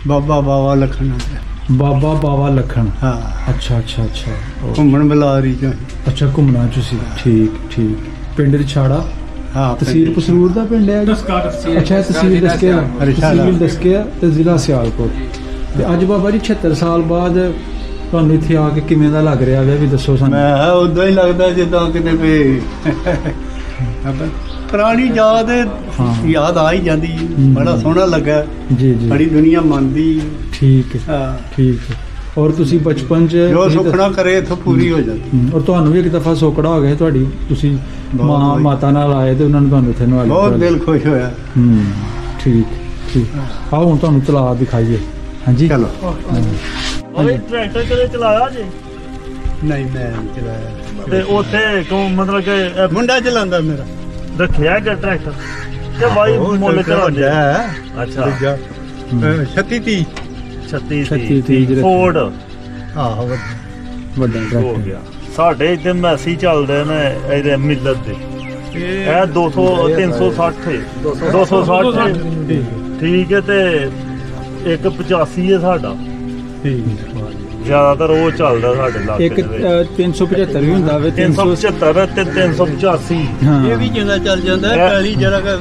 बाबा बाबा लखन बाबा बाबा लखन। हाँ अच्छा अच्छा अच्छा। घूमन बलारी चो। अच्छा घूमना चुसी। ठीक ठीक। पिंड रिछाड़ा। हाँ तहसील पसरूर दा पिंड है। अच्छा तहसील दसकेया ते जिला सियालकोट। ते अज बाबा जी 76 साल बाद ਤੁਹਾਨੂੰ ਇੱਥੇ ਆ ਕੇ ਕਿਵੇਂ ਦਾ ਲੱਗ ਰਿਹਾ ਹੈ ਵੀ ਦੱਸੋ ਸਾਨੂੰ। ਮੈਂ ਉਦਾਂ ਹੀ ਲੱਗਦਾ ਜਿੱਦਾਂ ਕਿਤੇ ਵੀ ਪੁਰਾਣੀ ਯਾਦ ਯਾਦ ਆ ਹੀ ਜਾਂਦੀ। ਬੜਾ ਸੋਹਣਾ ਲੱਗਾ ਜੀ ਜੀ। ਬੜੀ ਦੁਨੀਆ ਮੰਨਦੀ। ਠੀਕ ਹੈ ਠੀਕ ਹੈ। ਔਰ ਤੁਸੀਂ ਬਚਪਨ ਚ ਜੋ ਸੁਪਨਾ ਕਰੇ ਇੱਥੋਂ ਪੂਰੀ ਹੋ ਜਾਂਦੀ। ਔਰ ਤੁਹਾਨੂੰ ਵੀ ਇੱਕ ਦਫਾ ਸੋਕੜਾ ਹੋ ਗਿਆ ਤੁਹਾਡੀ ਤੁਸੀਂ ਮਾਤਾ ਨਾਲ ਆਏ ਤੇ ਉਹਨਾਂ ਨੇ ਤੁਹਾਨੂੰ ਇੱਥੇ ਨਵਾ ਲਿਆ। ਬਹੁਤ ਦਿਲ ਖੁਸ਼ ਹੋਇਆ। ਠੀਕ ਠੀਕ। ਆਓ ਹੁਣ ਤੁਹਾਨੂੰ ਤਲਾਬ ਦਿਖਾਈਏ। ਹਾਂਜੀ ਚਲੋ। ट्रैक्टर कदे चलाया जी? नहीं मैं नहीं चलाया। ते उत्थे मतलब कि मुंडा चलांदा मेरा रखिया गया ट्रैक्टर ते भाई मुੱਲ करांदे। अच्छा 36 फोर्ड। आहो ਵੱਡਾ हो गया। साडे इधर मैसी चलदे ने इधर मिलत दे ए 200 360 260 ठीक है ते एक 85 है साडा। ज्यादातर वो चलदा साडे इलाके एक 375 भी हुंदा वे 375 ते 385। ये भी जिंदा चल जांदा है पहली जरा का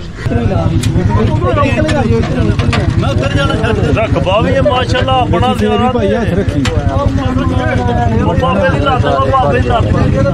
मैं उधर जाना छੱਡ रकबा भी है माशाल्लाह अपना तेरी भाई हाथ रखी बाबे दी लात बाबे दी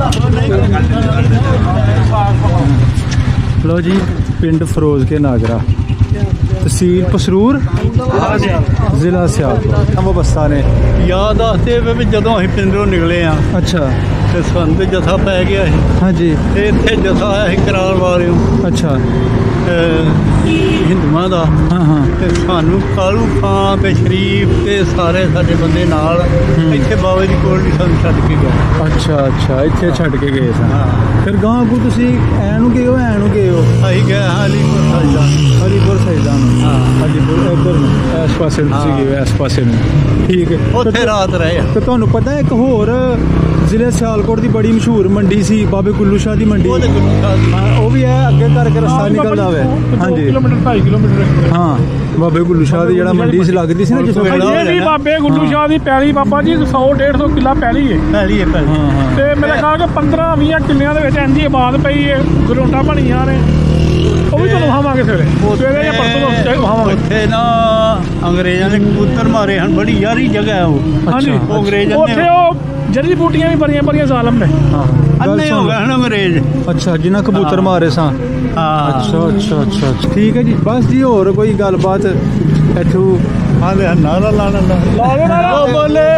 लात। लो जी पिंड फरोज के नागरा तहसील पसरूर जिला सियालकोट बस्ता ने याद आते भी जदों असीं पिंडों निकले हाँ। अच्छा ते सानूं ते जथा पै गया है। हाँ जी। ते इत्थे जथा आया है करार वालियों। अच्छा हिंदुआं दा। हाँ हाँ। ते सानूं कालू खां ते शरीफ ते सारे साडे बंदे नाल इत्थे बाबे दी कोल भी सानूं छड्ड के गए। अच्छा अच्छा इत्थे छड्ड के गए सन। फिर गां अगू तुसीं ऐ नूं गए हो असीं गए हलीपुर साइड। हलीपुर साइड हाँ हलीपुर इधर इस पासे तुसीं गए इस पासे नूं। ठीक है उत्थे रात रहे। ते तुहानूं पता है एक होर जिले सियालकोट की बड़ी मशहूर मंडी सी बाबे गुल्लू शाह की मंडी। वो भी है अगे करके रस्ता निकलदा वे। हाँ जी 2.5 किलोमीटर। हाँ बाबे गुल्लू शाह की जड़ा मंडी सी लगदी सी ना जिस बाबे गुल्लू शाह की पैली बाबा जी 100-150 किला पैली है। ते मेरे ख्याल 15-20 किलियां दे विच इंदी आबाद पई है। ग्राउंडां बणीਆਂ ने ਉਹ ਵੀ ਤੁਹਾਨੂੰ ਵਹਾਵਾਂਗੇ ਸਵੇਰੇ ਜਾਂ ਪਰਸੋਂ ਵਹਾਵਾਂਗੇ। ਉੱਥੇ ਨਾ ਅੰਗਰੇਜ਼ਾਂ ਨੇ ਕਬੂਤਰ ਮਾਰੇ ਹਨ। ਬੜੀ ਯਾਰੀ ਜਗ੍ਹਾ ਹੈ ਉਹ। ਹਾਂਜੀ ਉਹ ਅੰਗਰੇਜ਼ਾਂ ਨੇ ਉੱਥੇ ਉਹ ਜੜੀ ਬੂਟੀਆਂ ਵੀ ਬੜੀਆਂ ਜ਼ਾਲਮ ਨੇ। ਅੰਨੇ ਹੋ ਗਏ ਹਨ ਅੰਗਰੇਜ਼। अच्छा जिन्हें कबूतर मारे सा। अच्छा अच्छा अच्छा ठीक है जी। बस जी और कोई गलबात इथू आंदे नारा लाना बोले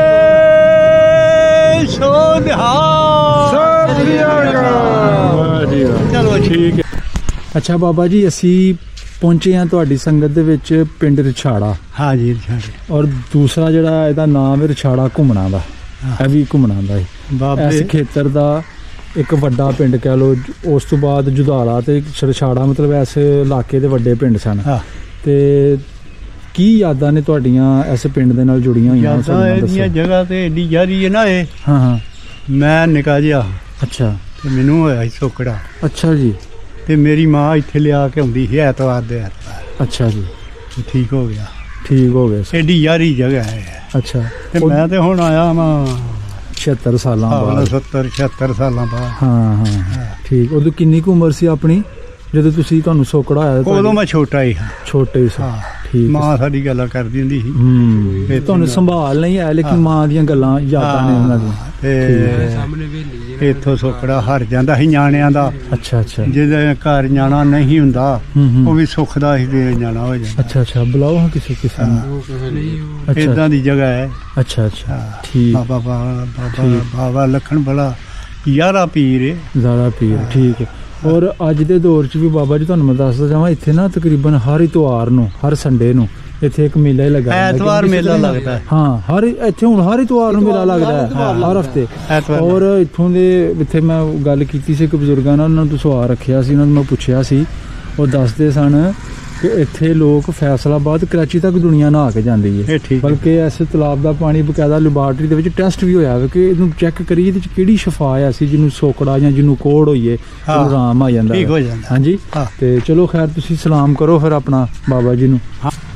चलो ठीक है। अच्छा बाबा जी असी पहुंचे हैं तुहाडी संगत दे विच पिंड रिछाड़ा। हाँ जी रिछाड़ा। और दूसरा जिहड़ा इहदा नाम है रिछाड़ा घुमना दा। ਇਹ ਵੀ ਘੁੰਮਣਾ ਦਾ ਇਸ ਖੇਤਰ ਦਾ ਇੱਕ ਵੱਡਾ ਪਿੰਡ ਕਹਿ ਲਓ। ਉਸ ਤੋਂ ਬਾਅਦ ਜੁਧਾਲਾ ਤੇ ਰਿਛਾੜਾ ਮਤਲਬ ਇਸ ਇਲਾਕੇ ਦੇ ਵੱਡੇ ਪਿੰਡ ਸਨ। ਤੇ ਕੀ ਯਾਦਾਂ ਨੇ ਤੁਹਾਡੀਆਂ ਇਸ ਪਿੰਡ ਦੇ ਨਾਲ ਜੁੜੀਆਂ ਹੋਈਆਂ? ਇਹਦੀਆਂ ਜਗ੍ਹਾ ਤੇ ਏਡੀ ਯਾਰੀ ਹੈ ਨਾ ਇਹ। ਹਾਂ ਹਾਂ ਮੈਂ ਨਿਕਾ ਜਿਹਾ। ਅੱਛਾ ਤੇ ਮੈਨੂੰ ਹੋਇਆ ਸੀ ਸੋਕੜਾ। ਅੱਛਾ ਜੀ। ਤੇ ਮੇਰੀ ਮਾਂ ਇੱਥੇ ਲਿਆ ਕੇ ਆਉਂਦੀ ਸੀ ਐਤਵਾਰ ਦੇ ਐਤਵਾਰ। ਅੱਛਾ ਜੀ ਠੀਕ ਹੋ ਗਿਆ। ਠੀਕ ਹੋ ਗਿਆ। ਏਡੀ ਯਾਰੀ ਜਗ੍ਹਾ ਹੈ। ਅੱਛਾ ਤੇ ਮੈਂ ਤੇ ਹੁਣ ਆਇਆ ਵਾਂ 76 ਸਾਲਾਂ ਬਾਅਦ। 76 ਸਾਲਾਂ ਬਾਅਦ। ਹਾਂ ਹਾਂ ਠੀਕ। ਉਦੋਂ ਕਿੰਨੀ ਕੁ ਉਮਰ ਸੀ ਆਪਣੀ ਜਦੋਂ ਤੁਸੀਂ ਤੁਹਾਨੂੰ ਸੋਕੜਾ ਆਇਆ? ਉਦੋਂ ਮੈਂ ਛੋਟਾ ਹੀ। ਛੋਟੇ ਸੀ। ਠੀਕ। ਮਾਂ ਸਾਡੀ ਗੱਲਾਂ ਕਰਦੀ ਹੁੰਦੀ ਸੀ। ਤੁਹਾਨੂੰ ਸੰਭਾਲ ਨਹੀਂ ਆਇਆ ਲੇਕਿਨ ਮਾਂ ਦੀਆਂ ਗੱਲਾਂ ਯਾਦਾਂ ਨੇ ਉਹਨਾਂ ਦੀਆਂ। ਤੇ ਇੱਥੋਂ ਸੋਕੜਾ ਹਰ ਜਾਂਦਾ ਸੀ ਨਿਆਣਿਆਂ ਦਾ। ਅੱਛਾ ਅੱਛਾ। ਜਿਹਦੇ ਘਰ ਨਿਆਣਾ ਨਹੀਂ ਹੁੰਦਾ ਉਹ ਵੀ ਸੁੱਖ ਦਾ ਹੀ ਦੇ ਨਿਆਣਾ ਹੋ ਜਾਂਦਾ। ਅੱਛਾ ਅੱਛਾ ਬੁਲਾਓ ਹਾਂ ਕਿਸੇ ਨੂੰ। ਏਦਾਂ ਦੀ ਜਗ੍ਹਾ ਹੈ। ਅੱਛਾ ਅੱਛਾ ਠੀਕ। ਬਾਬਾ ਲਖਣ ਬੜਾ ਯਾਰਾ ਪੀਰ ਹੈ। ਜ਼ਾਰਾ ਪੀਰ ਠੀਕ ਹੈ। ਔਰ ਅੱਜ ਦੇ ਦੌਰ 'ਚ ਵੀ ਬਾਬਾ ਜੀ ਤੁਹਾਨੂੰ ਮੈਂ ਦੱਸਦਾ ਜਾਵਾਂ ਇੱਥੇ ਨਾ ਤਕਰੀਬਨ ਹਰ ਇਤਵਾਰ ਨੂੰ ਹਰ ਸੰਡੇ ਨੂੰ ਇੱਥੇ ਇੱਕ ਮੇਲਾ ਹੀ ਲੱਗਾ। ਐਤਵਾਰ ਮੇਲਾ ਲੱਗਦਾ ਹੈ। ਹਾਂ ਹਰ ਇੱਥੇ ਹੁਣ ਹਰ ਇਤਵਾਰ ਨੂੰ ਮੇਲਾ ਲੱਗਦਾ ਹੈ ਹਰ ਹਫਤੇ। ਔਰ ਇੱਥੋਂ ਦੇ ਇੱਥੇ ਮੈਂ ਗੱਲ ਕੀਤੀ ਸੀ ਇੱਕ ਬਜ਼ੁਰਗਾਂ ਨਾਲ ਉਹਨਾਂ ਨੂੰ ਸਵਾਲ ਰੱਖਿਆ ਸੀ ਉਹਨਾਂ ਨੂੰ ਮੈਂ ਪੁੱਛਿਆ ਸੀ ਉਹ ਦੱਸਦੇ ਸਨ ਕਿ ਇੱਥੇ ਲੋਕ ਫੈਸਲਾਬਾਦ ਕਰਾਚੀ ਤੱਕ ਦੁਨੀਆ ਨਹਾ ਕੇ ਜਾਂਦੀ ਹੈ। ਬਲਕਿ ਇਸ ਤਲਾਬ ਦਾ ਪਾਣੀ ਬਕਾਇਦਾ ਲੈਬਾਰਟਰੀ ਦੇ ਵਿੱਚ ਟੈਸਟ ਵੀ ਹੋਇਆ ਕਿ ਇਹਨੂੰ ਚੈੱਕ ਕਰੀਏ ਇਹਦੇ 'ਚ ਕਿਹੜੀ ਸ਼ਫਾ ਆ ਸੀ ਜਿਹਨੂੰ ਸੋਕੜਾ ਜਾਂ ਜਿਹਨੂੰ ਕੋੜ ਹੋਈਏ ਆਰਾਮ ਆ ਜਾਂਦਾ। ਹਾਂਜੀ ਤੇ ਚਲੋ ਖੈਰ ਤੁਸੀਂ ਸਲਾਮ ਕਰੋ ਫਿਰ ਆਪਣਾ ਬਾਬਾ ਜੀ ਨੂੰ।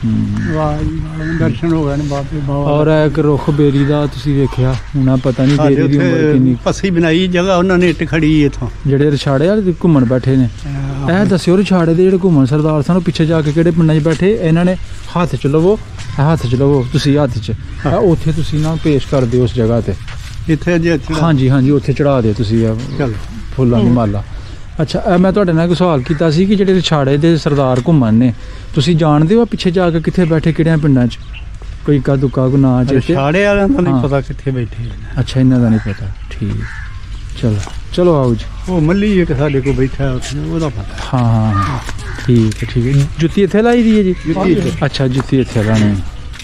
ਵਾਹ ਜੀ ਵਾਹ, ਦਰਸ਼ਨ ਹੋ ਗਏ ਨੇ ਬਾਬੇ ਬਾਬਾ ਔਰ ਇੱਕ ਰੁੱਖ ਬੇਰੀ ਦਾ ਤੁਸੀਂ ਵੇਖਿਆ ਹੁਣ ਪਤਾ ਨਹੀਂ ਸਾਡੇ ਬੇਰੀ ਦੀ ਉਮਰ ਉੱਥੇ ਕਿੰਨੀ। ਪੱਸੀ ਬਣਾਈ ਜਗ੍ਹਾ ਉਹਨਾਂ ਨੇ ਇੱਟ ਖੜੀ ਇੱਥੋਂ ਜਿਹੜੇ ਰਛਾੜੇ ਵਾਲੇ ਘੁੰਮਣ ਬੈਠੇ ਨੇ ਇਹ ਦੱਸਿਓ ਰਛਾੜੇ ਦੇ ਜਿਹੜੇ ਘੁੰਮਣ ਸਰਦਾਰ ਸਾਨੂੰ ਪਿੱਛੇ ਜਾ ਕੇ ਕਿਹੜੇ ਪਿੰਡਾਂ 'ਚ ਬੈਠੇ ਇਹਨਾਂ ਨੇ ਹੱਥ 'ਚ ਲਵੋ ਇਹ ਹੱਥ 'ਚ ਲਵੋ ਤੁਸੀਂ ਹੱਥ 'ਚ ਇਹ ਉੱਥੇ ਤੁਸੀਂ ਨਾ ਪੇਸ਼ ਕਰ ਦਿਓ ਉਸ ਜਗ੍ਹਾ ਤੇ ਇੱਥੇ ਅਜੇ ਹਾਂਜੀ ਹਾਂਜੀ ਉੱਥੇ ਚੜਾ ਦਿਓ ਤੁਸੀਂ ਇਹ ਚਲੋ ਫੁੱਲਾਂ ਦੀ ਮਾਲਾ। ਅੱਛਾ ਇਹ ਮੈਂ ਤੁਹਾਡੇ ਨਾਲ ਇੱਕ ਸਵਾਲ ਕੀਤਾ ਸੀ ਕਿ ਜਿਹੜੇ ਰਛਾੜੇ ਦੇ ਸਰਦਾਰ ਘੁੰਮਣ ਨੇ ਤੁਸੀਂ ਜਾਣਦੇ ਹੋ ਪਿੱਛੇ ਜਾ ਕੇ ਕਿੱਥੇ ਬੈਠੇ ਕਿਹੜਿਆਂ ਪਿੰਡਾਂ 'ਚ ਕੋਈ ਇੱਕਾ ਦੁੱਕਾ ਕੋ ਨਾਂ ਚ ਛਾੜੇ ਵਾਲਿਆਂ ਦਾ ਨਹੀਂ ਹਾਂ। ਪਤਾ ਕਿੱਥੇ ਬੈਠੇ ਨੇ। ਅੱਛਾ ਇਹਨਾਂ ਦਾ ਨਹੀਂ ਪਤਾ ਠੀਕ ਚਲੋ ਚਲੋ ਆਓ ਜੀ ਉਹ ਮੱਲੀ ਇੱਕ ਸਾਡੇ ਕੋਲ ਬੈਠਾ ਉੱਥੇ ਉਹਦਾ ਪਤਾ ਹਾਂ ਠੀਕ ਹੈ ਜੁੱਤੀ ਇੱਥੇ ਲਾਈ ਦੀ ਹੈ ਜੀ ਜੁੱਤੀ ਇੱਥੇ। ਅੱਛਾ ਜੁੱਤੀ ਇੱਥੇ ਲਾਣੀ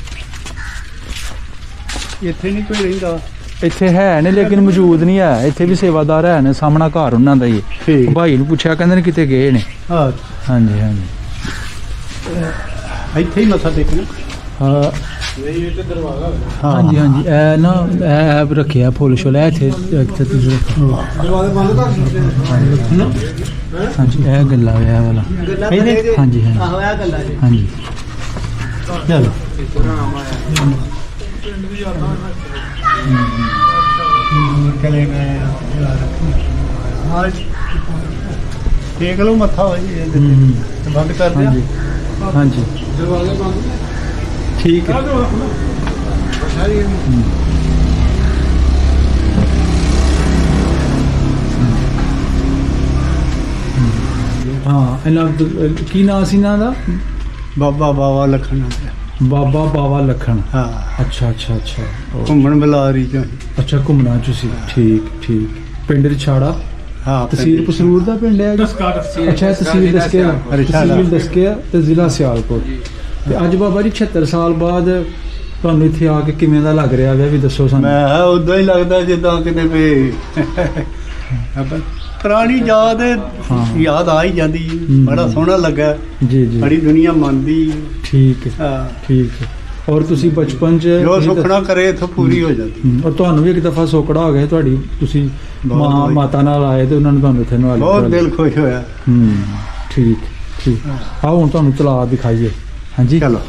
ਇੱਥੇ ਨਹੀਂ ਕੋਈ ਰਹਿੰਦਾ ਇੱਥੇ ਹੈ ਨੇ ਲੇਕਿਨ ਮੌਜੂਦ ਨਹੀਂ ਹੈ ਇੱਥੇ ਵੀ ਸੇਵਾਦਾਰ ਹੈ ਨੇ ਸਾਹਮਣਾ ਘਰ ਉਹਨਾਂ ਦਾ ਹੀ ਠੀਕ ਭਾਈ ਨੂੰ ਪੁੱਛਿਆ ਕਹਿੰਦੇ ਨੇ ਕਿਤੇ ਗਏ ਨੇ ਹਾਂ ਹਾਂਜੀ ਹਾਂਜੀ ਇੱਥੇ ਹੀ ਮੱਥਾ ਟੇਕਣਾ ਹਾਂ ਨਹੀਂ ਇਹ ਤੇ ਦਰਵਾਜ਼ਾ ਹਾਂਜੀ ਹਾਂਜੀ ਇਹ ਨਾ ਇਹ ਰੱਖਿਆ ਫੁੱਲ ਸ਼ੁੱਲ ਇੱਥੇ ਇੱਥੇ ਤੁਸੀਂ ਰੱਖੋ। ਦਰਵਾਜ਼ੇ ਬੰਦ ਕਰ ਦਿੱਤੇ ਹਾਂਜੀ ਇਹ ਗੱਲਾਂ ਇਹ ਵਾਲਾ ਹਾਂਜੀ ਹਾਂਜੀ ਆਹੋ ਇਹ ਗੱਲਾਂ ਜੀ ਹਾਂਜੀ ਚਲੋ ਚਲੇ ਗਏ ਹਾਂ ਦੇਖ ਲਓ ਮੱਥਾ ਹੋ ਜੀ ਬੰਦ ਕਰ ਦਿਆ ਹਾਂਜੀ ਹਾਂਜੀ ਦਰਵਾਜ਼ੇ ਬੰਦ ਠੀਕ ਹੈ ਹਾਂ ਇਹਨਾਂ ਕੀ ਨਾਂ ਸੀ ਇਹਨਾਂ ਦਾ ਬਾਬਾ ਲਖਣ ਬਾਬਾ ਬਾਵਾ ਲਖਣ ਹਾਂ ਅੱਛਾ ਘੁੰਮਣ ਬਲਾਰੀ ਚੋਂ ਅੱਛਾ ਘੁੰਮਣਾ ਚ ਸੀ ਠੀਕ ਪਿੰਡ ਰਛਾੜਾ ਹਾਂ ਤਹਿਸੀਲ ਪਸਰੂਰ ਦਾ ਪਿੰਡ ਹੈ ਅੱਛਾ ਤਹਿਸੀਲ ਦਸਕਿਆ ਤੇ ਜ਼ਿਲ੍ਹਾ ਸਿਆਲਕੋਟ ਤੇ ਅੱਜ ਬਾਬਾ ਜੀ 76 ਸਾਲ ਬਾਅਦ ਤੁਹਾਨੂੰ ਇੱਥੇ ਆ ਕੇ ਕਿਵੇਂ ਦਾ ਲੱਗ ਰਿਹਾ ਵੀ ਦੱਸੋ ਸਾਨੂੰ ਮੈਂ ਉਦਾਂ ਹੀ ਲੱਗਦਾ ਜਿੱਦਾਂ ਕਿਤੇ ਵੀ ਪੁਰਾਣੀ ਯਾਦ ਆ ਹੀ ਜਾਂਦੀ ਬੜਾ ਸੋਹਣਾ ਲੱਗਾ ਜੀ ਬੜੀ ਦੁਨੀਆ ਮੰਨਦੀ ਠੀਕ ਹੈ ਹਾਂ ਔਰ ਤੁਸੀਂ ਬਚਪਨ ਚ ਜੋ ਸੁਪਨਾ ਕਰੇ ਇੱਥੋਂ ਪੂਰੀ ਹੋ ਜਾਂਦੀ ਔਰ ਤੁਹਾਨੂੰ ਵੀ ਇੱਕ ਦਫਾ ਸੋਕੜਾ ਹੋ ਗਿਆ ਤੁਹਾਡੀ ਤੁਸੀਂ ਮਾਤਾ ਨਾਲ ਆਏ ਤੇ ਉਹਨਾਂ ਨੇ ਤੁਹਾਨੂੰ ਇੱਥੇ ਨਵਾ ਲਿਆ ਬਹੁਤ ਦਿਲ ਖੁਸ਼ ਹੋਇਆ ਠੀਕ ਆਓ ਹੁਣ ਤੁਹਾਨੂੰ ਤਲਾਬ ਦਿਖਾਈਏ ਹਾਂਜੀ ਚਲੋ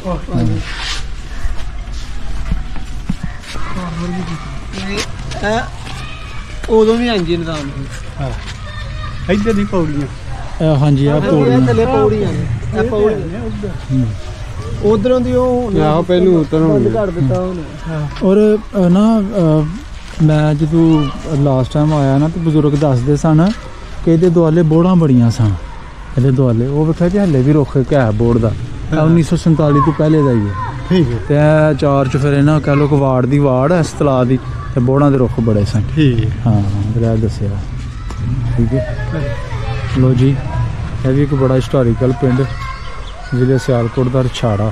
ਉਦੋਂ ਵੀ ਇੰਜੀ ਨਿਜ਼ਾਮ ਹਾਂ ਇੱਧਰ ਦੀ ਪੌੜੀਆਂ ਹਾਂਜੀ ਆ ਪੌੜੀਆਂ ਥੱਲੇ ਪੌੜੀਆਂ ਨੇ ਇਹ ਪੌੜੀਆਂ ਉਧਰੋਂ ਦੀ ਉਹ ਆਹੋ ਪਹਿਲੂ ਉਤਰ ਬੰਦ ਕਰ ਦਿੱਤਾ ਉਹਨੇ ਔਰ ਨਾ ਮੈਂ ਜਦੋਂ ਲਾਸਟ ਟਾਈਮ ਆਇਆ ਨਾ ਤੇ ਬਜ਼ੁਰਗ ਦੱਸਦੇ ਸਨ ਕਿ ਇਹਦੇ ਦੁਆਲੇ ਬੋੜਾਂ ਬੜੀਆਂ ਸਨ ਇਹਦੇ ਦੁਆਲੇ ਉਹ ਵੇਖਿਆ ਜੀ ਹਲੇ ਵੀ ਰੁੱਖ ਹੈ ਬੋੜ ਦਾ 1947 ਤੋਂ ਪਹਿਲੇ ਦਾ ਹੀ ਹੈ ਠੀਕ ਹੈ ਤੇ ਚਾਰ ਚ ਫਿਰ ਇਹਨਾਂ ਕਹਿ ਲੋ ਕਿ ਵਾਰਡ ਦੀ ਵਾਰਡ ਇਸ ਤਲਾਬ ਦੀ ਤੇ ਬੋੜਾਂ ਦੇ ਰੁੱਖ ਬੜੇ ਸਨ ਠੀਕ ਹਾਂ ਬੜਾ ਦੱਸਿਆ ਠੀਕ ਹੈ ਲੋ ਜੀ ਇਹ ਵੀ ਇੱਕ ਬੜਾ ਹਿਸਟੋਰੀਕਲ ਪਿੰਡ ਜ਼ਿਲ੍ਹੇ ਸਿਆਲਕੋਟ ਦਾ ਰਛਾੜਾ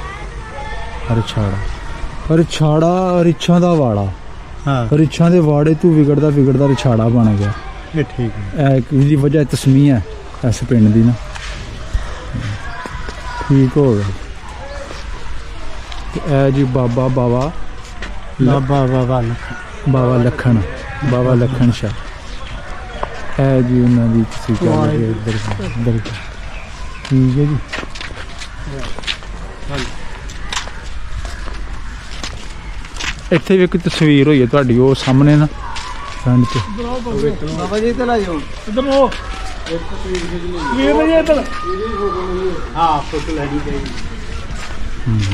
ਰਿਛਾਂ ਦਾ ਵਾੜਾ ਹਾਂ ਰਿਛਾਂ ਦੇ ਵਾੜੇ ਤੋਂ ਵਿਗੜਦਾ ਰਛਾੜਾ ਬਣ ਗਿਆ ਇਹ ਠੀਕ ਹੈ ਇਹ ਇੱਕ ਇਹਦੀ ਵਜ੍ਹਾ ਤਸਮੀਹ ਹੈ ਇਸ ਪਿੰਡ ਦੀ ਨਾ ਠੀਕ ਹੋ ਗਿਆ ਤੇ ਇਹ ਜੀ ਬਾਵਾ ਲਖਣ ਸ਼ਾਹ ਇਹ ਜੀ ਉਹਨਾਂ ਦੀ ਤੁਸੀਂ ਕਹਿ ਰਹੇ ਇੱਧਰ ਠੀਕ ਹੈ ਜੀ ਇੱਥੇ ਵੀ ਇੱਕ ਤਸਵੀਰ ਹੋਈ ਹੈ ਤੁਹਾਡੀ ਉਹ ਸਾਹਮਣੇ ਨਾ ਫਰੰਟ 'ਚ ਬਾਬਾ ਜੀ ਤੇ ਲਾ ਜਾਓ ਇੱਧਰ ਨੂੰ ਵੀਰ ਨੇ ਜੀ ਇੱਧਰ ਹਾਂ ਫੋਟੋ ਲੈਣੀ ਚਾਹੀਦੀ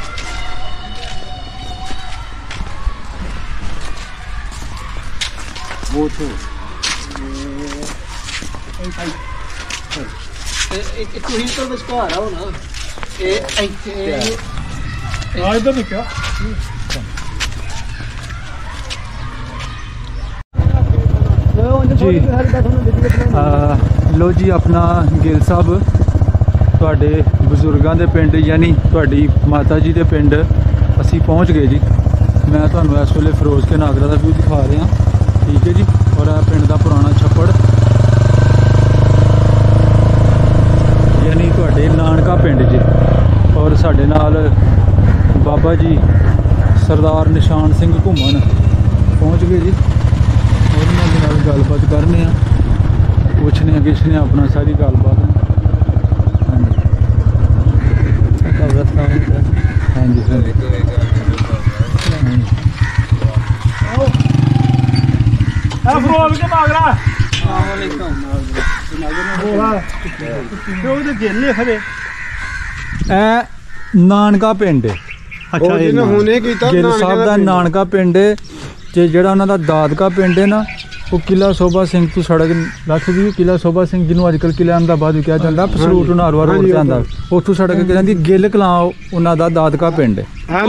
ਬਹੁਤ ਇੱਕ ਤੁਸੀਂ ਤਾਂ ਵਿਚਕਾਰ ਆਓ ਨਾ ਇਹ ਇੱਥੇ ਆ ਇੱਧਰ ਨਿਕਾ ਜੀ ਲੋ ਜੀ ਆਪਣਾ ਗਿੱਲ ਸਾਹਿਬ ਤੁਹਾਡੇ ਬਜ਼ੁਰਗਾਂ ਦੇ ਪਿੰਡ ਯਾਨੀ ਤੁਹਾਡੀ ਮਾਤਾ ਜੀ ਦੇ ਪਿੰਡ ਅਸੀਂ ਪਹੁੰਚ ਗਏ ਜੀ ਮੈਂ ਤੁਹਾਨੂੰ ਇਸ ਵੇਲੇ ਫਿਰੋਜ਼ ਕੇ ਨਾਗਰਾ ਦਾ ਵਿਊ ਦਿਖਾ ਰਿਹਾ ਠੀਕ ਹੈ ਜੀ ਔਰ ਇਹ ਪਿੰਡ ਦਾ ਪੁਰਾਣਾ ਛੱਪੜ ਯਾਨੀ ਤੁਹਾਡੇ ਨਾਨਕਾ ਪਿੰਡ ਜੀ ਔਰ ਸਾਡੇ ਨਾਲ ਬਾਬਾ ਜੀ ਸਰਦਾਰ ਨਿਸ਼ਾਨ ਸਿੰਘ ਘੁੰਮਣ ਪਹੁੰਚ ਗਏ ਜੀ ਉਹਨਾਂ ਦੇ ਨਾਲ ਗੱਲਬਾਤ ਕਰਨੇ ਆ ਪੁੱਛਨੇ ਆ ਕਿਛਨੇ ਆਪਣਾ ਸਾਰੀ ਗੱਲਬਾਤ ਹਾਂਜੀ ਬੋਲ ਕੇ ਮਾਗਰਾ ਉਹਦੇ ਜੇਲੇ ਖੜੇ ਇਹ ਨਾਨਕਾ ਪਿੰਡ ਹੈ। ਉਹ ਜਿਹਨੇ ਹੁਣੇ ਕੀਤਾ ਗਿੱਲ ਸਾਹਿਬ ਦਾ ਨਾਨਕਾ ਪਿੰਡ ਹੈ ਤੇ ਜਿਹੜਾ ਉਹਨਾਂ ਦਾ ਦਾਦਕਾ ਪਿੰਡ ਹੈ ਨਾ ਉਹ ਕਿਲਾ ਸੋਭਾ ਸਿੰਘ ਤੋਂ ਸੜਕ ਲੱਥ ਦੀ ਕਿਲਾ ਸੋਭਾ ਸਿੰਘ ਜਿਹਨੂੰ ਅੱਜ ਕੱਲ੍ਹ ਕਿਲਾ ਅਹਿਮਦਾਬਾਦ ਵੀ ਕਿਹਾ ਜਾਂਦਾ ਫਸਰੂਟ ਨਾਰਵਾ ਰੋਡ ਤੇ ਆਉਂਦਾ ਉੱਥੋਂ ਸੜਕ ਕਿ ਜਾਂਦੀ ਗਿੱਲ ਕਲਾਂ ਉਹਨਾਂ ਦਾ ਦਾਦਕਾ ਪਿੰਡ ਹੈ।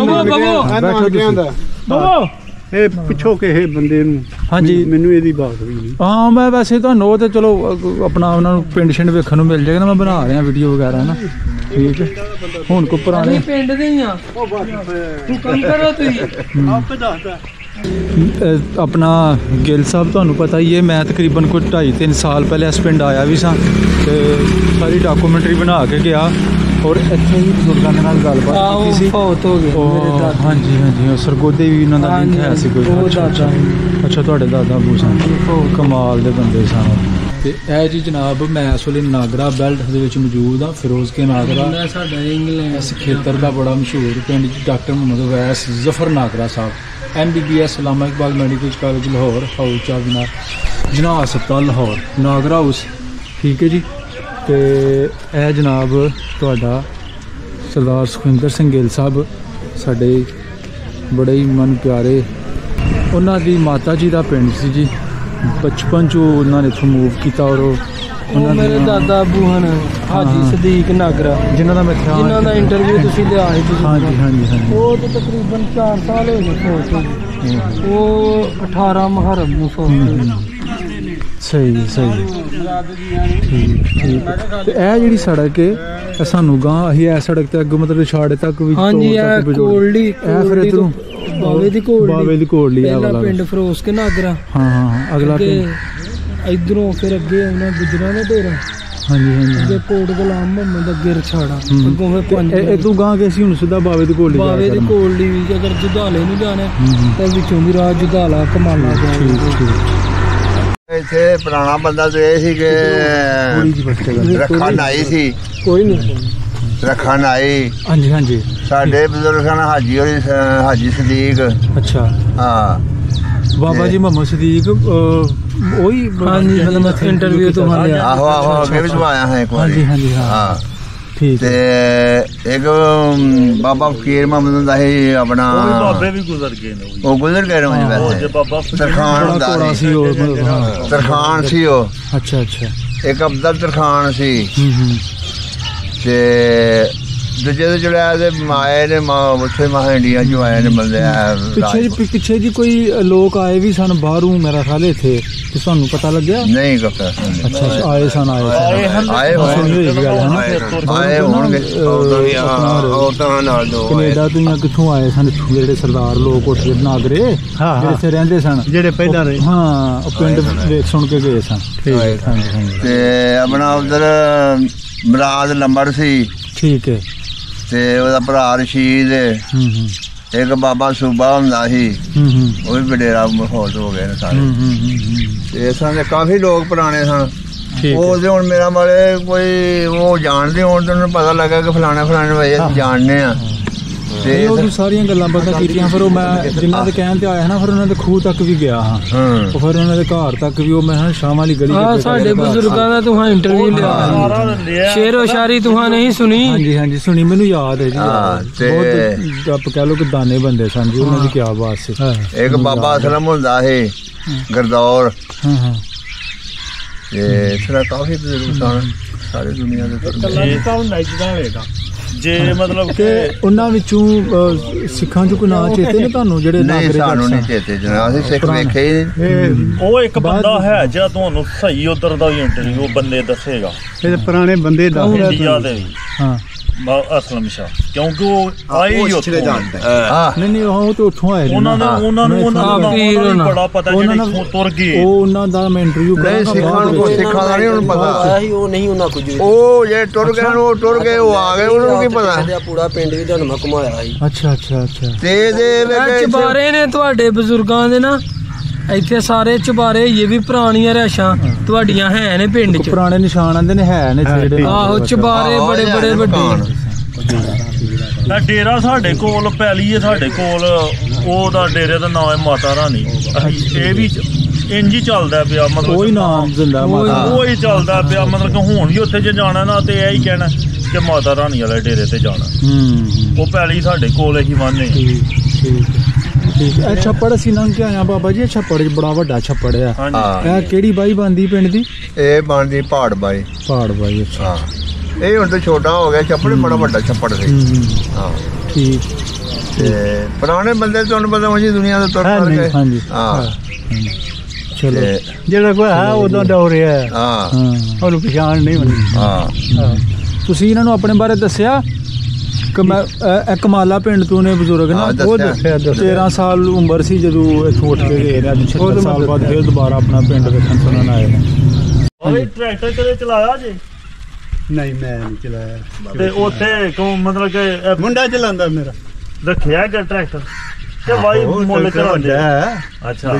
ਬਬੋ ਇਹ ਪਿੱਛੋਂ ਕਿਸੇ ਬੰਦੇ ਨੂੰ ਹਾਂਜੀ ਮੈਨੂੰ ਇਹਦੀ ਬਾਤ ਵੀ ਨਹੀਂ। ਹਾਂ ਮੈਂ ਵੈਸੇ ਤੁਹਾਨੂੰ ਉਹ ਤੇ ਚਲੋ ਆਪਣਾ ਉਹਨਾਂ ਨੂੰ ਪਿੰਡ ਛਿੰਡ ਵੇਖਣ ਨੂੰ ਮਿਲ ਜਾਏਗਾ ਨਾ ਮੈਂ ਬਣਾ ਰਿਹਾ ਵੀਡੀਓ ਵਗੈਰਾ ਨਾ ਠੀਕ ਹੈ। ਹੁਣ ਕੋ ਪੁਰਾਣੇ ਪਿੰਡ ਦੇ ਹੀ ਆ ਤੂੰ ਕੰਮ ਕਰੋ ਤੁਸੀਂ ਆਪੇ ਦੱਸਦਾ ਆਪਣਾ ਗਿੱਲ ਸਾਹਿਬ ਤੁਹਾਨੂੰ ਪਤਾ ਹੀ ਹੈ ਮੈਂ ਤਕਰੀਬਨ ਕੋਈ 2.5-3 ਸਾਲ ਪਹਿਲੇ ਇਸ ਪਿੰਡ ਆਇਆ ਵੀ ਸਾਂ ਤੇ ਸਾਰੀ ਡਾਕੂਮੈਂਟਰੀ ਬਣਾ ਕੇ ਗਿਆ ਔਰ ਇੱਥੇ ਹੀ ਬਜ਼ੁਰਗਾਂ ਦੇ ਨਾਲ ਗੱਲਬਾਤ ਕੀਤੀ ਸੀ। ਬਹੁਤ ਹੋ ਗਏ ਮੇਰੇ ਦਾਦਾ ਹਾਂਜੀ ਉਹ ਸਰਗੋਦੇ ਵੀ ਉਹਨਾਂ ਦਾ ਲਿੰਕ ਹੈ ਸੀ ਕੋਈ ਉਹ ਦਾਦਾ ਅੱਛਾ ਤੁਹਾਡੇ ਦਾਦਾ ਅਬੂ ਸਨ ਕਮਾਲ ਦੇ ਬੰਦੇ ਸਨ। ਤੇ ਇਹ ਜੀ ਜਨਾਬ ਮੈਂ ਇਸ ਵੇਲੇ ਨਾਗਰਾ ਬੈਲਟ ਦੇ ਵਿੱਚ ਮੌਜੂਦ ਹਾਂ ਫਿਰੋਜ਼ ਕੇ ਨਾਗਰਾ ਸਾਡਾ ਇੰਗਲੈਂਡ ਇਸ ਖੇਤਰ ਦਾ ਬੜਾ ਮਸ਼ਹੂਰ ਪਿੰਡ ਡਾਕਟਰ ਮੁਹੰਮਦ ਵੈਸ ਜ਼ਫਰ ਨਾਗਰਾ ਸਾਹਿਬ MBBS Allama Iqbal medical college Lahore house ਚਾਬਨਾ ਜਨਾਬ ਹਸਪਤਾਲ ਲਾਹੌਰ ਨਾਗਰਾ ਹਾਊਸ ਠੀਕ ਹੈ ਜੀ। ਤੇ ਇਹ ਜਨਾਬ ਤੁਹਾਡਾ ਸਰਦਾਰ ਸੁਖਵਿੰਦਰ ਸਿੰਘ ਗਿੱਲ ਸਾਹਿਬ ਸਾਡੇ ਬੜੇ ਹੀ ਮਨ ਪਿਆਰੇ ਉਹਨਾਂ ਦੀ ਮਾਤਾ ਜੀ ਦਾ ਪਿੰਡ ਸੀ ਜੀ ਬਚਪਨ 'ਚ ਉਹਨਾਂ ਨੇ ਇੱਥੋਂ ਮੂਵ ਕੀਤਾ ਔਰ ਉਹ ਮੇਰੇ ਦਾਦਾ ਅਬੂ ਹਨ ਹਾਜੀ ਸਦੀਕ ਨਾਗਰਾ ਜਿਨ੍ਹਾਂ ਦਾ ਮੈਂ ਖਿਆਲ ਜਿਨ੍ਹਾਂ ਦਾ ਇੰਟਰਵਿਊ ਤੁਸੀਂ ਲਿਆ ਸੀ ਤੁਸੀਂ ਹਾਂਜੀ ਉਹ ਤਾਂ ਤਕਰੀਬਨ 4 ਸਾਲ ਹੋ ਗਏ ਫੌਜ ਤੋਂ ਉਹ 18 ਮੁਹਰਮ ਨੂੰ ਫੌਜ ਸਹੀ ਠੀਕ ਤੇ ਇਹ ਜਿਹੜੀ ਸੜਕ ਹੈ ਇਹ ਸਾਨੂੰ ਗਾਂ ਅਸੀਂ ਇਹ ਸੜਕ ਤੇ ਅੱਗੇ ਮਤਲਬ ਛਾੜੇ ਤੱਕ ਵੀ ਹਾਂਜੀ ਇਹ ਕੋਲਡੀ ਇਹ ਫਿਰ ਇਧਰੋਂ ਬਾਵੇ ਦੀ ਕੋਲਡੀ ਆ ਵਾਲਾ ਪਿੰਡ ਫਰੋਜ਼ ਕੇ ਨਾਗਰਾ ਹਾਂ ਅਗਲਾ ਪਿੰਡ ਇਧਰੋਂ ਫਿਰ ਅੱਗੇ ਆਉਣਾ ਗੁਜਰਾਂ ਦਾ ਡੇਰਾ ਹਾਂਜੀ ਅੱਗੇ ਕੋਟ ਗੁਲਾਮ ਮੁਹੰਮਦ ਅੱਗੇ ਰਛਾੜਾ ਅੱਗੋਂ ਫਿਰ ਪੰਜ ਇਹ ਤੂੰ ਗਾਂ ਕੇ ਸੀ ਹੁਣ ਸਿੱਧਾ ਬਾਵੇ ਦੀ ਕੋਲਡੀ ਬਾਵੇ ਦੀ ਕੋਲਡੀ ਵੀ ਅਗਰ ਜੁਧਾਲੇ ਨੂੰ ਜਾਣਾ ਤਾਂ ਵਿੱਚੋਂ ਦੀ ਰਾਹ ਜੁਧਾਲਾ ਕਮਾਲਾ ਠੀਕ ਇੱਥੇ ਪੁਰਾਣਾ ਬੰਦਾ ਤੇ ਇਹ ਸੀ ਕਿ ਰੱਖਣ ਆਈ ਸੀ ਕੋਈ ਨਹੀਂ ਰੱਖਣ ਆਈ ਹਾਂਜੀ ਸਾਡੇ ਬਜ਼ੁਰਗਾਂ ਨੇ ਹਾਜੀ ਸਦੀਕ ਅੱਛਾ ਹਾਂ ਬਾਬਾ ਜੀ ਮੁਹੰਮਦ ਸਦੀਕ ਉਹੀ ਹਾਂਜੀ ਮਤਲਬ ਇੰਟਰਵਿਊ ਤੋਂ ਲਿਆ ਆਹੋ ਅੱਗੇ ਵੀ ਆਇਆ ਹੈ ਇੱਕ ਵਾਰੀ ਹਾਂਜੀ ਹਾਂ ਠੀਕ ਤੇ ਇੱਕ ਬਾਬਾ ਫਕੀਰ ਮੁਹੰਮਦ ਦਾ ਹੀ ਆਪਣਾ ਬਾਬੇ ਵੀ ਗੁਜ਼ਰ ਗਏ ਨੇ ਉਹ ਗੁਜ਼ਰ ਗਏ ਨੇ ਵੈਸੇ ਬਾਬਾ ਤਰਖਾਨ ਹੁੰਦਾ ਸੀ ਉਹ ਤਰਖਾਨ ਸੀ ਉਹ ਅੱਛਾ ਇੱਕ ਅਬਦਲ ਤਰਖਾਨ ਸੀ ਤੇ ਦੂਜੇ ਦੇ ਜਿਹੜੇ ਆਏ ਮਾਏ ਨੇ ਉੱਥੇ ਇੰਡੀਆ ਚੋਂ ਆਏ ਨੇ ਬੰਦੇ ਪਿੱਛੇ ਜੀ ਕੋਈ ਲੋਕ ਆਏ ਵੀ ਸਨ ਬਾਹਰੋਂ ਮੇਰਾ ਖਿਆਲ ਇੱਥੇ ਤੇ ਤੁਹਾਨੂੰ ਪਤਾ ਲੱਗਿਆ ਨਹੀਂ ਕਫਾ ਅੱਛਾ ਆਏ ਹੋਣਗੇ ਔਰਤਾਂ ਨਾਲ ਦੋ ਕੈਨੇਡਾ ਤੋਂ ਜਾਂ ਕਿੱਥੋਂ ਆਏ ਸਨ ਜਿਹੜੇ ਸਰਦਾਰ ਲੋਕ ਉੱਥੇ ਨਾਗਰੇ ਜਿਹੜੇ ਇੱਥੇ ਰਹਿੰਦੇ ਸਨ ਜਿਹੜੇ ਪਹਿਲਾਂ ਰਹੇ ਹਾਂ ਉਹ ਪਿੰਡ ਵੇਖ ਸੁਣ ਕੇ ਗਏ ਸਨ ਤੇ ਆਪਣਾ ਉਧਰ ਮਰਾਦ ਲੰਬੜ ਸੀ ਠੀਕ ਹੈ ਤੇ ਉਹਦਾ ਭਰਾ ਰਸ਼ੀਦ ਇੱਕ ਬਾਬਾ ਸੂਬਾ ਹੁੰਦਾ ਸੀ ਉਹ ਵੀ ਵਡੇਰਾ ਮਾਹੌਲ ਹੋ ਗਏ ਨੇ ਸਾਰੇ ਤੇ ਇਸ ਤਰ੍ਹਾਂ ਦੇ ਕਾਫੀ ਲੋਕ ਪੁਰਾਣੇ ਸਨ ਉਹਦੇ ਹੁਣ ਮੇਰਾ ਮਾਰੇ ਕੋਈ ਉਹ ਜਾਣਦੇ ਹੋਣ ਤੇ ਉਹਨੂੰ ਪਤਾ ਲੱਗਾ ਕਿ ਫਲਾਣੇ ਵਜੇ ਅਸੀਂ ਜਾਣਦੇ ਆ ਤੇ ਉਹ ਸਾਰੀਆਂ ਗੱਲਾਂ ਪਤਾ ਕੀਤੀਆਂ ਫਿਰ ਉਹ ਮੈਂ ਜਿੰਨਾਂ ਦੇ ਕਹਿਣ ਤੇ ਆਇਆ ਨਾ ਫਿਰ ਉਹਨਾਂ ਦੇ ਖੂਹ ਤੱਕ ਵੀ ਗਿਆ ਹਾਂ ਉਹ ਫਿਰ ਉਹਨਾਂ ਦੇ ਘਰ ਤੱਕ ਵੀ ਉਹ ਮੈਂ ਸ਼ਾਮ ਵਾਲੀ ਗਲੀ ਸਾਡੇ ਬਜ਼ੁਰਗਾਂ ਦਾ ਤੁਹਾਂ ਇੰਟਰਵਿਊ ਲਿਆ ਸ਼ੇਰੋ ਸ਼ਾਇਰੀ ਤੁਹਾਂ ਨਹੀਂ ਸੁਣੀ ਹਾਂਜੀ ਸੁਣੀ ਮੈਨੂੰ ਯਾਦ ਹੈ ਜੀ ਬਹੁਤ ਆਪ ਕਹਿ ਲੋ ਕਿ ਦਾਨੇ ਬੰਦੇ ਸਨ ਜੀ ਉਹਨਾਂ ਦੀ ਕੀ ਬਾਤ ਸੀ ਇੱਕ ਬਾਬਾ ਅਸਲਮ ਹੁੰਦਾ ਸੀ ਗਰਦੌਰ ਤੇ ਇਸ ਤਰ੍ਹਾਂ ਕਾਫੀ ਬਜ਼ੁਰਗ ਸਨ ਸਾਰੀ ਦੁਨੀਆ ਦੇ ਜੇ ਮਤਲਬ ਕਿ ਉਹਨਾਂ ਵਿੱਚੋਂ ਸਿੱਖਾਂ ਚੋਂ ਕੋਈ ਨਾਂ ਚੇਤੇ ਨੇ ਤੁਹਾਨੂੰ ਜਿਹੜੇ ਨਹੀਂ ਸਾਨੂੰ ਨਹੀਂ ਚੇਤੇ ਜਨਾਬ ਅਸੀਂ ਸਿੱਖ ਵੇਖੇ ਹੀ ਉਹ ਇੱਕ ਬੰਦਾ ਹੈ ਜਿਹੜਾ ਤੁਹਾਨੂੰ ਸਹੀ ਉਧਰ ਦਾ ਹੀ ਇੰਟਰਵਿਊ ਬੰਦੇ ਦੱਸੇਗਾ ਇਹ ਪੁਰਾਣੇ ਬੰਦੇ ਦਾ ਇੰਡੀਆ ਦੇ ਹਾਂ ਅਸਲਮ ਸ਼ਾਹ ਕਿਉਂਕਿ ਉਹ ਆਏ ਹੀ ਉੱਥੇ ਨਹੀਂ ਉਹ ਤਾਂ ਉੱਥੋਂ ਆਏ ਉਹਨਾਂ ਨੂੰ ਬੜਾ ਪਤਾ ਜਿਹੜੇ ਤੁਰ ਗਏ ਉਹਨਾਂ ਦਾ ਮੈਂ ਇੰਟਰਵਿਊ ਕਰਾਂਗਾ ਸਿੱਖਾਂ ਦਾ ਨਹੀਂ ਉਹਨੂੰ ਪਤਾ ਉਹ ਨਹੀਂ ਉਹਨਾਂ ਕੁਝ ਉਹ ਜੇ ਟੁਰ ਗਏ ਉਹ ਆ ਗਏ ਉਹਨਾਂ ਨੂੰ ਕੀ ਪਤਾ ਪੂਰਾ ਪਿੰਡ ਵੀ ਤੁਹਾਨੂੰ ਮੈਂ ਘੁਮਾਇਆ ਸੀ ਅੱਛਾ ਤੇ ਇਹਦੇ ਚਬਾਰੇ ਨੇ ਤੁਹਾਡੇ ਬਜ਼ੁਰਗਾਂ ਦੇ ਨਾ ਇੱਥੇ ਸਾਰੇ ਚਬਾਰੇ ਇਹ ਵੀ ਪੁਰਾਣੀਆਂ ਰਿਹਾਇਸ਼ਾਂ ਤੁਹਾਡੀਆਂ ਹੈ ਨੇ ਪਿੰਡ ਚ ਪੁਰਾਣੇ ਨਿਸ਼ਾਨ ਆਂਦੇ ਨੇ ਹੈ ਨੇ ਜਿਹੜੇ ਆਹੋ ਚਬਾਰੇ ਬੜੇ ਵੱਡੇ ਡੇਰਾ ਸਾਡੇ ਕੋਲ ਪੈਲੀ ਹੈ ਸਾਡੇ ਕੋਲ ਉਹਦਾ ਡੇਰੇ ਦਾ ਨਾਮ ਹੈ ਮਾਤਾ ਰਾਣੀ ਇਹ ਵੀ ਇੰਜ ਹੀ ਚੱਲਦਾ ਪਿਆ ਮਤਲਬ ਕੋਈ ਨਾਮ ਦਿੰਦਾ ਮਾਤਾ ਉਹ ਹੀ ਚੱਲਦਾ ਪਿਆ ਮਤਲਬ ਕਿ ਹੁਣ ਵੀ ਉੱਥੇ ਜੇ ਜਾਣਾ ਨਾ ਤੇ ਇਹ ਹੀ ਕਹਿਣਾ ਕਿ ਮਾਤਾ ਰਾਣੀ ਵਾਲੇ ਡੇਰੇ ਤੇ ਜਾਣਾ ਉਹ ਪੈਲੀ ਸਾਡੇ ਕੋਲ ਹੀ ਮਾਨੇ ਠੀਕ ਇਹ ਛੱਪੜ ਅਸੀਂ ਲੰਘ ਕੇ ਆਇਆ ਬਾਬਾ ਜੀ ਇਹ ਛੱਪੜ ਬੜਾ ਵੱਡਾ ਛੱਪੜ ਆ ਇਹ ਕਿਹੜੀ ਬਾਈ ਬਣਦੀ ਪਿੰਡ ਦੀ ਇਹ ਬਣਦੀ ਪਹਾੜ ਬਾਈ ਅੱਛਾ ਹਾਂ ਇਹ ਹੁਣ ਤਾਂ ਛੋਟਾ ਹੋ ਗਿਆ ਛੱਪੜ ਬੜਾ ਵੱਡਾ ਛੱਪੜ ਸੀ ਹਾਂ ਠੀਕ ਤੇ ਪੁਰਾਣੇ ਬੰਦੇ ਤੁਹਾਨੂੰ ਪਤਾ ਹੋਣੀ ਦੁਨੀਆ ਦੇ ਤੁਰ ਪਰ ਗਏ ਹਾਂਜੀ ਹਾਂ ਚਲੋ ਜਿਹੜਾ ਕੋਈ ਹੈ ਉਦੋਂ ਡਰ ਰਿਹਾ ਹਾਂ ਉਹਨੂੰ ਪਛਾਣ ਨਹੀਂ ਹੋਣੀ ਹਾਂ ਤੁਸੀਂ ਇਹਨਾਂ ਨੂੰ ਆਪਣੇ ਬਾਰੇ ਦੱਸਿਆ ਕਮਾਲਾ ਪਿੰਡ ਤੋਂ ਨੇ ਬਜ਼ੁਰਗ ਨਾ ਉਹ ਦੱਸਿਆ 13 ਸਾਲ ਉਮਰ ਸੀ ਜਦੋਂ ਇੱਥੋਂ ਉੱਠ ਕੇ ਗਏ ਨੇ 76 ਸਾਲ ਬਾਅਦ ਫਿਰ ਦੁਬਾਰਾ ਆਪਣਾ ਪਿੰਡ ਵੇਖਣ ਸੁਣਨ ਆਏ ਨੇ ਓਏ ਟਰੈਕਟਰ ਕਦੇ ਚਲਾਇਆ ਜੇ ਨਹੀਂ ਮੈਂ ਨਹੀਂ ਚਲਾਇਆ ਤੇ ਉੱਥੇ ਕਿਉਂ ਮਤਲਬ ਕਿ ਮੁੰਡਾ ਚਲਾਉਂਦਾ ਮੇਰਾ ਰੱਖਿਆ ਕਿ ਟਰੈਕਟਰ ਤੇ ਵਾਈ ਮੁੱਲ ਕਰਾਉਂਦੇ ਅੱਛਾ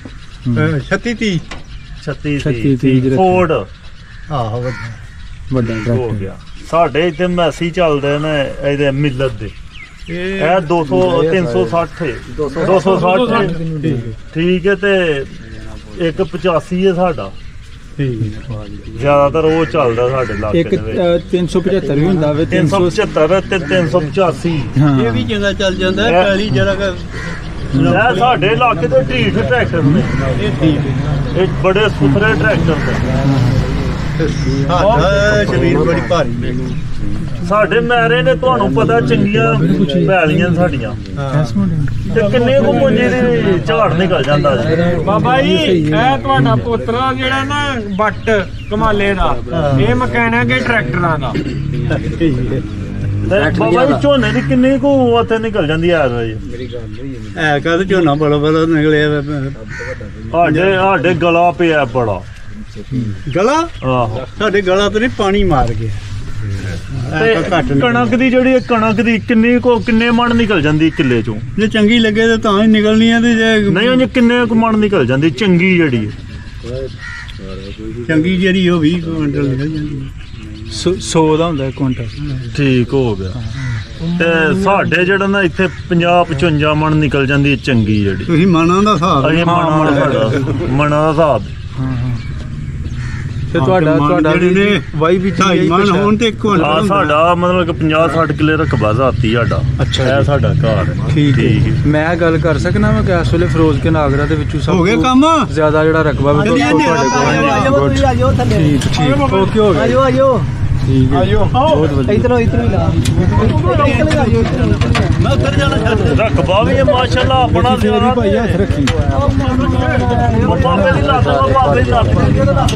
36 ਫੋਰਡ ਆਹੋ ਵੱਡਾ ਹੋ ਗਿਆ ਸਾਡੇ ਇੱਥੇ ਮੈਸੀ ਚੱਲਦੇ ਨੇ ਇਹਦੇ ਮਿਲਤ ਦੇ ਇਹ 200 360 260 ਠੀਕ ਹੈ ਤੇ ਇੱਕ 85 ਹੈ ਸਾਡਾ ਜ਼ਿਆਦਾਤਰ ਉਹ ਚੱਲਦਾ ਸਾਡੇ ਇਲਾਕੇ ਦੇ ਵਿੱਚ 375 ਵੀ ਹੁੰਦਾ ਵੇ 375 ਤੇ 385 ਇਹ ਵੀ ਚੰਗਾ ਚੱਲ ਜਾਂਦਾ ਹੈ ਪਹਿਲੀ ਜਰਾ ਇਹ ਸਾਡੇ ਇਲਾਕੇ ਦੇ ਢੀਠ ਟਰੈਕਟਰ ਨੇ ਇਹ ਠੀਕ ਇਹ ਬੜੇ ਸੁਥਰੇ ਟਰੈਕਟਰ ਨੇ ਸ਼ਰੀਰ ਬੜੀ ਭਾਰੀ ਸਾਡੇ ਮੈਰੇ ਨੇ ਤੁਹਾਨੂੰ ਪਤਾ ਚੰਗੀਆਂ ਪੈਲੀਆਂ ਸਾਡੀਆਂ ਤੇ ਕਿੰਨੇ ਕੁ ਮੁੰਜੇ ਦੇ ਝਾੜ ਨਿਕਲ ਜਾਂਦਾ ਬਾਬਾ ਜੀ ਇਹ ਤੁਹਾਡਾ ਪੋਤਰਾ ਜਿਹੜਾ ਨਾ ਬੱਟ ਕਮਾਲੇ ਦਾ ਇਹ ਮਕੈਨਿਕ ਹੈ ਟਰੈਕਟਰਾਂ ਦਾ ਬਾਬਾ ਜੀ ਝੋਨੇ ਦੀ ਕਿੰਨੀ ਕੁ ਉੱਥੇ ਨਿਕਲ ਜਾਂਦੀ ਹੈ ਐ ਕਦ ਝੋਨਾ ਬੜਾ ਨਿਕਲਿਆ ਸਾਡੇ ਗਲਾ ਪਿਆ ਬੜਾ ਗਲਾ ਆਹੋ ਸਾਡੇ ਗਲਾ ਤੇ ਨਹੀਂ ਪਾਣੀ ਮਾਰ ਗਿਆ ਕਣਕ ਦੀ ਜਿਹੜੀ ਕਣਕ ਦੀ ਕਿੰਨੇ ਮਣ ਨਿਕਲ ਜਾਂਦੀ ਕਿੱਲੇ ਚੋਂ ਜੇ ਚੰਗੀ ਲੱਗੇ ਤਾਂ ਹੀ ਨਿਕਲਣੀ ਹੈ ਤੇ ਜੇ ਨਹੀਂ ਕਿੰਨੇ ਕੁ ਮਣ ਨਿਕਲ ਜਾਂਦੀ ਚੰਗੀ ਜਿਹੜੀ ਚੰਗੀ ਜਿਹੜੀ ਉਹ 20 ਕੁਇੰਟਲ ਨਿਕਲ ਜਾਂਦੀ 100 ਦਾ ਹੁੰਦਾ ਕੁਇੰਟਲ ਠੀਕ ਹੋ ਗਿਆ ਤੇ ਸਾਡੇ ਜਿਹੜਾ ਨਾ ਇੱਥੇ 50-55 ਮਣ ਨਿਕਲ ਜਾਂਦੀ ਹੈ ਚੰਗੀ ਜਿਹੜੀ ਤੁਸੀਂ ਮਨਾਂ ਦਾ ਹਿਸਾਬ ਮਨਾਂ ਦਾ ਹਿਸਾਬ ਤੇ ਤੁਹਾਡਾ ਵਾਈ ਵੀ 2.5 ਮਣ ਹੋਣ ਤੇ ਹਾਂ ਸਾਡਾ ਮਤਲਬ ਕਿ 50-60 ਕਿੱਲੇ ਰਕਬਾ ਜ਼ਾਤੀ ਸਾਡਾ ਅੱਛਾ ਇਹ ਸਾਡਾ ਘਰ ਠੀਕ ਮੈਂ ਗੱਲ ਕਰ ਸਕਣਾ ਮੈਂ ਕਿ ਇਸ ਵੇਲੇ ਫਿਰੋਜ਼ ਕੇ ਨਾਗਰਾ ਦੇ ਵਿੱਚੋਂ ਹੋ ਗਿਆ ਕੰਮ ਜ਼ਿਆਦਾ ਜਿਹੜਾ ਰਕਬਾ ਤੁਹਾਡੇ ਕੋਲ ਆਜੋ ਥੱਲੇ ਠੀਕ ਓਕੇ ਹੋ ਗਿਆ ਆਜੋ ਠੀਕ ਹੈ ਬਹੁਤ ਵਧੀਆ ਇਧਰੋਂ ਹੀ ਲਾ ਮੈਂ ਉੱਧਰ ਜਾਣਾ ਛੱਡ ਰਕਬਾ ਵੀ ਮਾਸ਼ਾਅੱਲਾ ਆਪਣਾ ਤੇਰੀ ਭਾਈ ਹੱਥ ਰੱਖੀ ਬਾਬੇ ਦੀ ਲੱਤ ਬਾਬੇ ਦੀ ਲੱਤ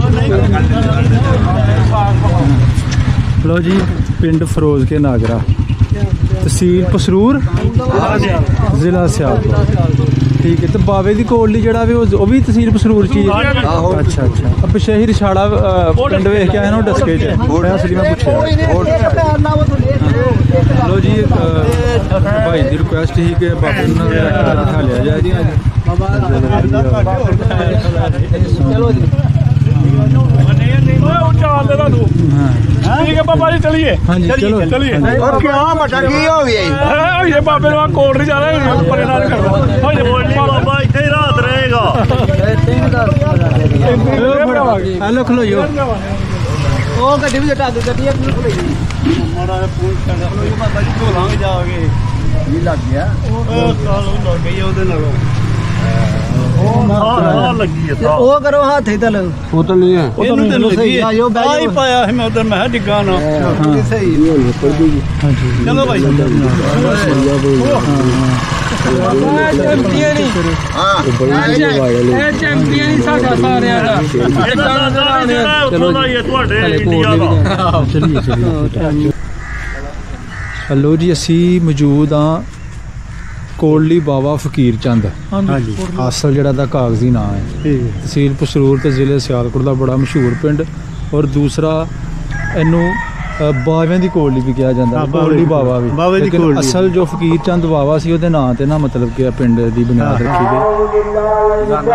ਲੋ ਜੀ ਪਿੰਡ ਫਿਰੋਜ਼ ਕੇ ਨਾਗਰਾ ਤਹਿਸੀਲ ਪਸਰੂਰ ਜ਼ਿਲ੍ਹਾ ਸਿਆਲਕੋਟ ਠੀਕ ਹੈ ਤੇ ਬਾਵੇ ਦੀ ਕੋਟਲੀ ਜਿਹੜਾ ਵੀ ਉਹ ਵੀ ਤਹਿਸੀਲ ਪਸਰੂਰ ਚ ਹੀ ਹੈ ਅੱਛਾ ਪਿਛੇ ਰਛਾੜਾ ਪਿੰਡ ਵੇਖ ਕੇ ਆਇਆ ਨਾ ਡਸਕੇ ਚ ਮੈਂ ਅਸਲੀ ਮੈਂ ਪੁੱਛਿਆ ਲੋ ਜੀ ਭਾਈ ਦੀ ਰਿਕੁਐਸਟ ਸੀ ਕਿ ਬਾਬੇ ਨੂੰ ਬਿਠਾ ਲਿਆ ਜਾਏ ਜੀ ਚਲੋ ਜੀ ਠੀਕ ਹੈ ਬਾਬਾ ਜੀ ਚਲੀਏ ਚਲੀਏ ਉਹ ਕਿਉਂ ਮਟਾ ਕੀ ਹੋ ਗਿਆ ਇਹ ਬਾਬੇ ਨੂੰ ਕੋਟ ਨਹੀਂ ਜਾਣਾ ਪਰੇ ਨਾਲ ਕਰਦਾ ਬਾਬਾ ਇੱਥੇ ਹੀ ਰਾਤ ਰਹੇਗਾ ਹਲੋ ਖਲੋਇਓ ਉਹ ਗੱਡੀ ਵੀ ਟੱਗ ਗੱਡੀ ਇੱਕ ਨੂੰ ਖੁੱਲੀ ਮਾੜਾ ਫੋਨ ਕਰਦਾ ਬਾਬਾ ਜੀ ਢੋਲਾਂਗੇ ਜਾਓਗੇ ਇਹ ਲੱਗ ਗਿਆ ਉਹ ਕਾਲ ਉਹ ਲੱਗ ਗਈ ਉਹਦੇ ਨਾਲ ਉਹ ਲੱਗੀ ਹੈ ਉਹ ਕਰੋ ਹੱਥ ਇਧਰ ਉਹ ਤਾਂ ਨਹੀਂ ਹੈ ਇਹਨੂੰ ਤੇ ਲੱਗੀ ਆ ਆਜੋ ਹੀ ਪਾਇਆ ਸੀ ਮੈਂ ਉਧਰ ਮੈਂ ਡਿੱਗਾ ਨਾ ਸਹੀ ਚਲੋ ਭਾਈ ਚੈਂਪੀਅਨ ਇਹ ਚੈਂਪੀਅਨ ਹੀ ਸਾਡਾ ਸਾਰਿਆਂ ਦਾ ਉੱਥੋਂ ਦਾ ਹੀ ਹੈ ਤੁਹਾਡੇ ਇੰਡੀਆ ਦਾ ਚਲੀਏ ਹਲੋ ਜੀ ਅਸੀਂ ਮੌਜੂਦ ਹਾਂ ਕੋਟਲੀ ਬਾਬਾ ਫਕੀਰ ਚੰਦ ਹਾਂਜੀ ਅਸਲ ਜਿਹੜਾ ਦਾ ਕਾਗਜ਼ੀ ਨਾਂ ਹੈ ਤਹਿਸੀਲ ਪਸਰੂਰ ਤੇ ਜ਼ਿਲ੍ਹੇ ਸਿਆਲਕੋਟ ਦਾ ਬੜਾ ਮਸ਼ਹੂਰ ਪਿੰਡ ਔਰ ਦੂਸਰਾ ਇਹਨੂੰ ਬਾਵਿਆਂ ਦੀ ਕੋਟਲੀ ਵੀ ਕਿਹਾ ਜਾਂਦਾ ਕੋਟਲੀ ਬਾਵਾ ਵੀ ਲੇਕਿਨ ਅਸਲ ਜੋ ਫਕੀਰ ਚੰਦ ਬਾਵਾ ਸੀ ਉਹਦੇ ਨਾਂ ਤੇ ਨਾ ਮਤਲਬ ਕਿ ਪਿੰਡ ਦੀ ਬੁਨਿਆਦ ਰੱਖੀ ਗਈ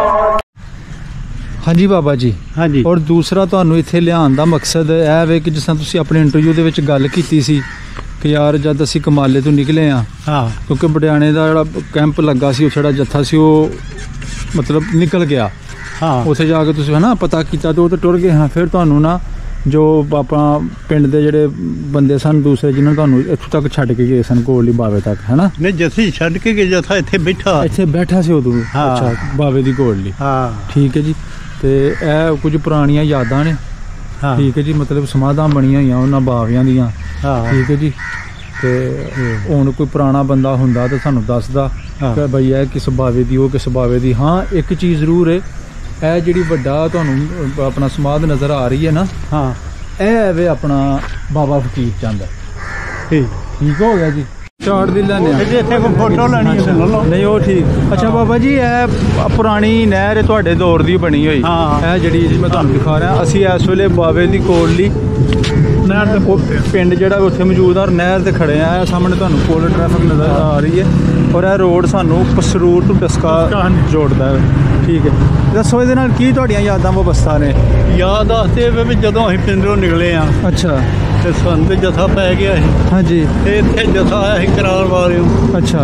ਹਾਂਜੀ ਬਾਬਾ ਜੀ ਹਾਂਜੀ ਔਰ ਦੂਸਰਾ ਤੁਹਾਨੂੰ ਇੱਥੇ ਲਿਆਉਣ ਦਾ ਮਕਸਦ ਇਹ ਵੇ ਕਿ ਜਿਸ ਤਰ੍ਹਾਂ ਤੁਸੀਂ ਆਪਣੇ ਇੰਟਰਵਿਊ ਦੇ ਵਿੱਚ ਗੱਲ ਕੀਤੀ ਸੀ ਕਿ ਯਾਰ ਜਦ ਅਸੀਂ ਕਮਾਲੇ ਤੋਂ ਨਿਕਲੇ ਹਾਂ ਕਿਉਂਕਿ ਬੜਿਆਣੇ ਦਾ ਜਿਹੜਾ ਕੈਂਪ ਲੱਗਾ ਸੀ ਉਹ ਜਿਹੜਾ ਜੱਥਾ ਸੀ ਉਹ ਮਤਲਬ ਨਿਕਲ ਗਿਆ ਹਾਂ। ਉੱਥੇ ਜਾ ਕੇ ਤੁਸੀਂ ਹਨਾ ਪਤਾ ਕੀਤਾ ਤੇ ਉਹ ਤੇ ਟੁਰ ਗਏ ਹਾਂ, ਫਿਰ ਤੁਹਾਨੂੰ ਨਾ ਜੋ ਆਪਣਾ ਪਿੰਡ ਦੇ ਜਿਹੜੇ ਬੰਦੇ ਸਨ ਦੂਸਰੇ ਜਿਨ੍ਹਾਂ ਤੁਹਾਨੂੰ ਇੱਥੋਂ ਤੱਕ ਛੱਡ ਕੇ ਗਏ ਸਨ ਕੋਲੀ ਬਾਵੇ ਤੱਕ ਹਨਾ, ਨਹੀਂ ਜੱਸੀ ਛੱਡ ਕੇ ਗਏ, ਜੱਥਾ ਇੱਥੇ ਬੈਠਾ ਸੀ ਉਦੋਂ। ਹਾਂ। ਅੱਛਾ, ਬਾਵੇ ਦੀ ਕੋਲੀ। ਹਾਂ ਠੀਕ ਹੈ ਜੀ। ਤੇ ਇਹ ਕੁਝ ਪੁਰਾਣੀਆਂ ਯਾਦਾਂ ਨੇ। ਹਾਂ ਠੀਕ ਹੈ ਜੀ, ਮਤਲਬ ਸਮਾਧਾਂ ਬਣੀਆਂ ਹੋਈਆਂ ਉਹਨਾਂ ਬਾਵਿਆਂ ਦੀਆਂ। ਹਾਂ ਠੀਕ ਹੈ ਜੀ। ਤੇ ਹੁਣ ਕੋਈ ਪੁਰਾਣਾ ਬੰਦਾ ਹੁੰਦਾ ਤਾਂ ਸਾਨੂੰ ਦੱਸਦਾ ਕਿ ਬਈ ਇਹ ਕਿਸ ਬਾਵੇ ਦੀ, ਉਹ ਕਿਸ ਬਾਵੇ ਦੀ। ਹਾਂ, ਇੱਕ ਚੀਜ਼ ਜ਼ਰੂਰ ਹੈ, ਇਹ ਜਿਹੜੀ ਵੱਡਾ ਤੁਹਾਨੂੰ ਆਪਣਾ ਸਮਾਧ ਨਜ਼ਰ ਆ ਰਹੀ ਹੈ ਨਾ, ਹਾਂ ਇਹ ਹੈ ਵੇ ਆਪਣਾ ਬਾਬਾ ਫਕੀਰ ਚੰਦ। ਠੀਕ ਹੋ ਗਿਆ ਜੀ। ਚਾੜ ਦੀ ਲੈਣੇ ਇੱਥੇ ਕੋਈ ਫੋਟੋ ਲੈਣੀ ਹੈ ਲੈ ਲਓ। ਨਹੀਂ ਉਹ ਠੀਕ। ਅੱਛਾ ਬਾਬਾ ਜੀ, ਇਹ ਪੁਰਾਣੀ ਨਹਿਰ ਹੈ ਤੁਹਾਡੇ ਦੌਰ ਦੀ ਬਣੀ ਹੋਈ। ਹਾਂ। ਇਹ ਜਿਹੜੀ ਜੀ ਮੈਂ ਤੁਹਾਨੂੰ ਦਿਖਾ ਰਿਹਾ, ਅਸੀਂ ਇਸ ਵੇਲੇ ਬਾਵੇ ਦੀ ਕੋਲੀ ਨਹਿਰ ਦੇ ਪਿੰਡ ਜਿਹੜਾ ਉੱਥੇ ਮੌਜੂਦ ਆ, ਨਹਿਰ ਤੇ ਖੜੇ ਆ। ਇਹ ਸਾਹਮਣੇ ਤੁਹਾਨੂੰ ਪੁਲ ਟ੍ਰੈਫਿਕ ਨਜ਼ਰ ਆ ਰਹੀ ਹੈ ਔਰ ਇਹ ਰੋਡ ਸਾਨੂੰ ਪਸਰੂਰ ਤੋਂ ਟਸਕਾ ਜੋੜਦਾ ਹੈ। ਠੀਕ ਹੈ, ਦੱਸੋ ਇਹਦੇ ਨਾਲ ਕੀ ਤੁਹਾਡੀਆਂ ਯਾਦਾਂ ਵਬਸਤਾ ਨੇ? ਯਾਦ ਦੱਸਦੇ ਵੀ ਜਦੋਂ ਅਸੀਂ ਪਿੰਡੋਂ ਨਿਕਲੇ ਆ ਅੱਛਾ। ਤੇ ਸਾਨੂੰ ਤੇ ਜਥਾ ਪੈ ਗਿਆ ਸੀ। ਹਾਂਜੀ। ਤੇ ਇੱਥੇ ਜਥਾ ਆਇਆ ਸੀ ਕਰਾਰ ਵਾਲਿਓ ਅੱਛਾ।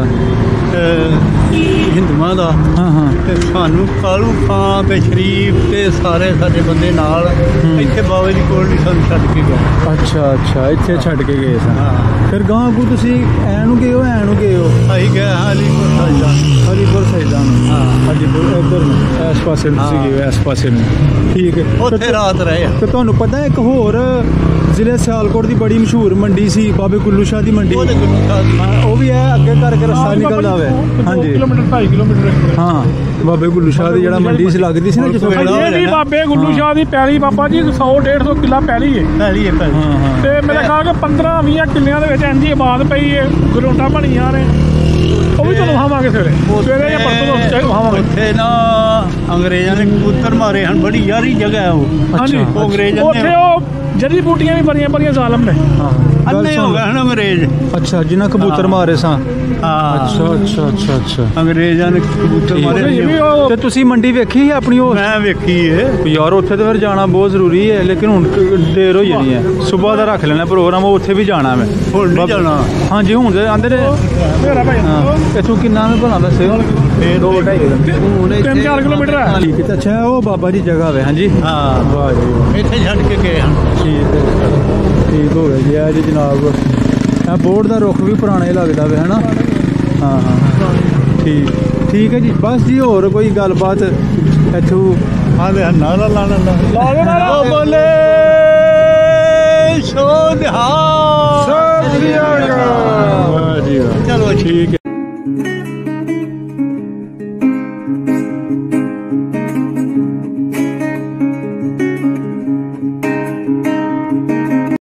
ਹਿੰਦੂਆਂ ਦਾ। ਹਾਂ ਹਾਂ। ਤੇ ਸਾਨੂੰ ਕਾਲੂ ਖਾਂ ਤੇ ਸ਼ਰੀਫ ਤੇ ਸਾਰੇ ਸਾਡੇ ਬੰਦੇ ਨਾਲ ਇੱਥੇ ਬਾਵੇ ਦੀ ਕੋਲ ਨਹੀਂ ਸਾਨੂੰ ਛੱਡ ਕੇ ਗਿਆ। ਅੱਛਾ ਅੱਛਾ, ਇੱਥੇ ਛੱਡ ਕੇ ਗਏ ਸਨ। ਹਾਂ। ਫਿਰ ਗਾਂ ਅੱਗੋਂ ਤੁਸੀਂ ਐ ਨੂੰ ਗਏ ਹੋ, ਐ ਨੂੰ ਗਏ ਹੋ? ਅਸੀਂ ਗਏ ਹਲੀਪੁਰ ਸਾਜਾ। ਹਰੀਪੁਰ ਸਾਈਡਾਂ ਨੂੰ। ਹਾਂ। ਹਰੀਪੁਰ ਇੱਧਰ ਨੂੰ, ਇਸ ਪਾਸੇ ਨੂੰ ਤੁਸੀਂ ਗਏ ਹੋ, ਇਸ ਪਾਸੇ ਨੂੰ। ਠੀਕ ਹੈ। ਉੱਥੇ ਰਾਤ ਰਹੇ ਆ। ਤੇ ਤੁਹਾਨੂੰ ਪਤਾ ਇੱਕ ਹੋਰ ਜ਼ਿਲ੍ਹੇ ਸਿਆਲਕੋਟ ਦੀ ਬੜੀ ਮਸ਼ਹੂਰ ਮੰਡੀ ਸੀ, ਬਾਬੇ ਕੁੱਲੂ ਸ਼ਾਹ ਦੀ ਮੰਡੀ। ਉਹਦੇ ਗੁਰੂ ਸਾਹਿਬ ਦੀ। ਹਾਂ, ਉਹ ਵੀ ਹੈ ਅੱਗੇ ਕਰਕੇ ਰਸਤਾ ਨਿਕਲਦਾ ਹੋਵੇ। ਹਾਂਜੀ। 2 ਕਿਲੋਮੀਟਰ 2.5 ਕਿਲੋਮੀਟਰ। ਹਾਂ, ਬਾਬੇ ਗੁੱਲੂ ਸ਼ਾਹ ਦੀ ਜਿਹੜਾ ਮੰਡੀ ਸੀ ਲੱਗਦੀ ਸੀ ਨਾ ਜਿੱਥੋਂ। ਇਹ ਵੀ ਬਾਬੇ ਗੁੱਲੂ ਸ਼ਾਹ ਦੀ ਪੈਲੀ ਬਾਬਾ ਜੀ 100-150 ਕਿੱਲਾ ਪੈਲੀ ਹੈ। ਪਹਿਲੀ ਹੈ ਪਹਿਲੀ। ਹਾਂ ਹਾਂ। ਤੇ ਮੇਰੇ ਖਿਆਲ ਕਿ 15-20 ਕਿੱਲਿਆਂ ਦੇ ਵਿੱਚ ਇੰਜੀ ਆਬਾਦ ਪਈ ਹੈ, ਗਰੋਂਟਾਂ ਬਣੀਆਂ ਨੇ। ਉਹ ਵੀ ਤੁਹਾਨੂੰ ਵਿਖਾਵਾਂਗੇ ਸਵੇਰੇ ਜਾਂ ਪਰਸੋਂ ਵਿਖਾਵਾਂਗੇ। ਉੱਥੇ ਨਾ ਅੰਗਰੇਜ਼ਾਂ ਨੇ ਕਬੂਤਰ ਮਾਰੇ ਹਨ, ਬੜੀ ਯਾਰੀ ਜਗ੍ਹਾ ਹੈ ਉਹ। ਹਾਂਜੀ, ਉਹ ਅੰਗਰੇਜ਼ਾਂ ਨੇ ਉੱਥੇ ਉਹ ਜੜੀ ਬੂਟੀਆਂ ਵੀ ਬੜੀਆਂ ਜ਼ਾਲਮ ਨੇ। ਹਾਂ। ਅੰਨੇ ਹੋ ਗਏ ਹਨ ਅੰਗਰੇਜ਼। ਅੱਛਾ, ਜਿਨ੍ਹਾਂ ਕਬੂਤਰ ਮਾਰੇ ਸਾਂ। ਹਾਂ। ਅੱਛਾ ਅੱਛਾ ਅੱਛਾ ਅੱਛਾ। ਅੰਗਰੇਜ਼ਾਂ ਨੇ ਕਬੂਤਰ ਮਾਰੇ ਇਹ ਵੀ ਸੀ। ਉਹ ਤੇ ਤੁਸੀਂ ਮੰਡੀ ਵੇਖੀ ਸੀ ਆਪਣੀ? ਉਹ ਮੈਂ ਵੇਖੀ ਏ। ਯਾਰ ਉੱਥੇ ਤਾਂ ਫਿਰ ਜਾਣਾ ਬਹੁਤ ਜ਼ਰੂਰੀ ਹੈ, ਲੇਕਿਨ ਹੁਣ ਦੇਰ ਹੋ ਜਾਣੀ ਹੈ। ਸਵੇਰ ਦਾ ਰੱਖ ਲੈਣਾ ਪ੍ਰੋਗਰਾਮ, ਉੱਥੇ ਵੀ ਜਾਣਾ ਮੈਂ। ਹੁਣ ਨਹੀਂ ਜਾਣਾ। ਹਾਂਜੀ, ਹੁਣ ਤੇ ਆਂਦੇ ਨੇ। ਮੇਰਾ ਭਾਈ ਹਾਂ, ਇੱਥੋਂ ਕਿੰਨਾ ਮੈਂ ਭਲਾ ਦੱਸੇ? 2-2.5 ਕਿਲੋਮੀਟਰ। 3-4 ਕਿਲੋਮੀਟਰ ਹੈ। ਠੀਕ ਹੈ। ਅੱਛਾ, ਉਹ ਬਾਬਾ ਜੀ ਜਗ੍ਹਾ ਵੇ। ਹਾਂਜੀ। ਹਾਂ। ਵਾਹ ਜੀ ਵਾਹ। ਇੱਥੇ ਛੱਡ ਕੇ ਗਏ ਹਨ। ਠੀਕ ਹੈ, ਠੀਕ ਹੋ ਗਿਆ ਜੀ। ਇਹ ਜੀ ਜਨਾਬ, ਇਹ ਬੋਰਡ ਦਾ ਰੁੱਖ ਵੀ ਪੁਰਾਣਾ ਹੀ ਲੱਗਦਾ ਵੇ ਹਨਾ। ਹਾਂ ਹਾਂ, ਠੀਕ ਹੈ ਜੀ। ਬਸ ਜੀ, ਹੋਰ ਕੋਈ ਗੱਲਬਾਤ ਇੱਥੋਂ? ਆਦੇ ਨਾਰਾ ਲਾਣਾ ਲਾ ਦੇ ਨਾਰਾ। ਉਹ ਬੋਲੇ ਸੋ ਨਿਹਾਲ। ਸਤਿ ਸ੍ਰੀ ਅਕਾਲ। ਵਾਹ ਜੀ ਵਾਹ। ਚਲੋ ਠੀਕ ਹੈ।